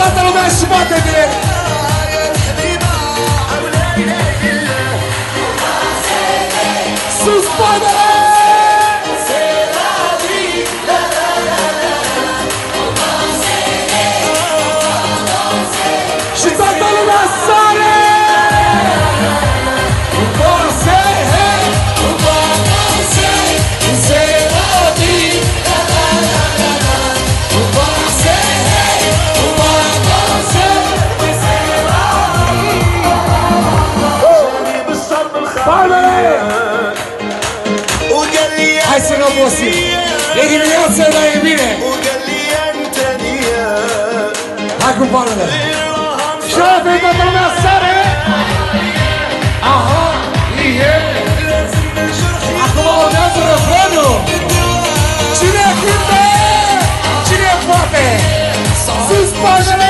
toată lumea și bate de el. Sus spatele! Și toată lumea sare! Hai să nu obosim! E dimineața, dar e bine! Hai cu palele! Și ăla pe toată lumea sare! Aha! Ihe! Acum urmează refrenul! Cine cântă? Cine poate? Sus palele!